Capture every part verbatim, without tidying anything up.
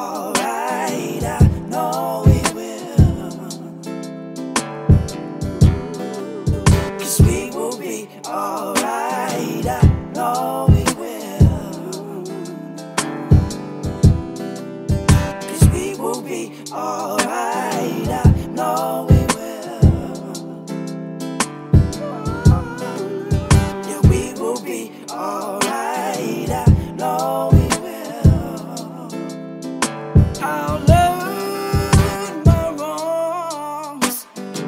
alright, I know we will. 'Cause we will be alright, I know we will. 'Cause we will be alright, I know we will. Yeah, we will be alright, I know we will. I'll learn my wrongs.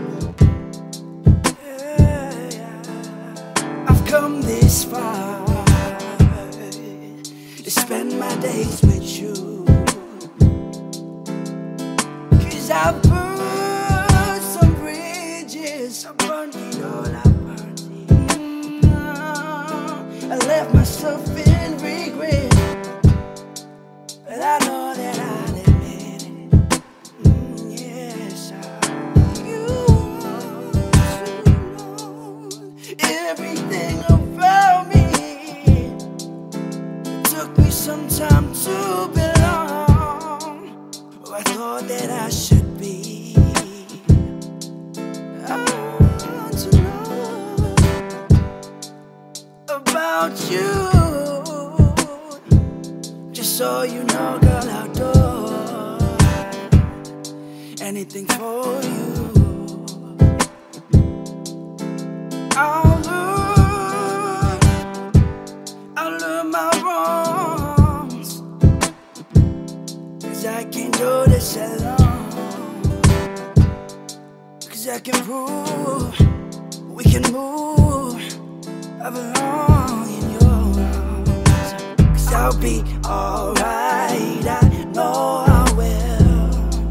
Yeah, yeah. I've come this far to spend my days with you. 'Cause I've burned some bridges, I burned it all, I burned it. Mm, I left myself in regret, but I know that I'll admit it. Mm, yes, I, you should know everything about me. It took me some time to belong. Oh, I thought that I should be. I want to know about you. Just so you know, girl, I'll do anything for you. I'll learn, I'll learn my wrongs, 'cause I can't do this alone. 'Cause I can prove we can move. I belong in your arms. 'Cause I'll be alright, I know I will.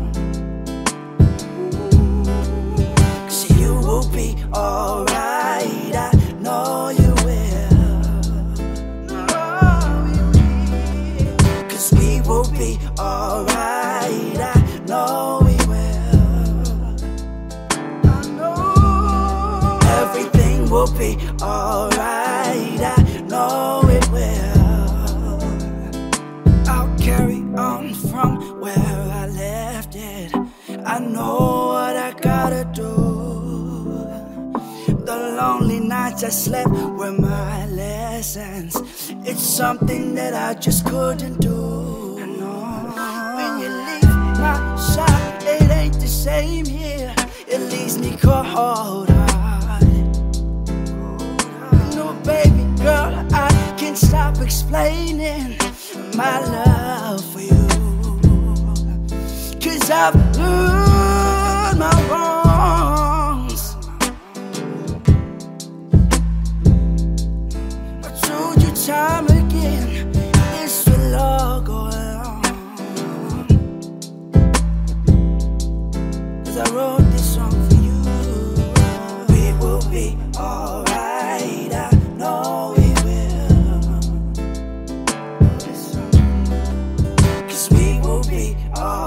'Cause you will be alright, I know you will. No, you will. 'Cause we will be alright, I know we will. I know everything will be alright, I know it will. I'll carry on from where I left it. I know what I gotta do. The lonely nights I slept were my lessons. It's something that I just couldn't do. No. When you leave my side, it ain't the same here. It leaves me cold. No, baby girl, I can't stop explaining my love for you. 'Cause I've learned my wrongs. I told you time again, this will all go on. 'Cause I wrote this song for you. We will be alright, I know we will. 'Cause we will be alright.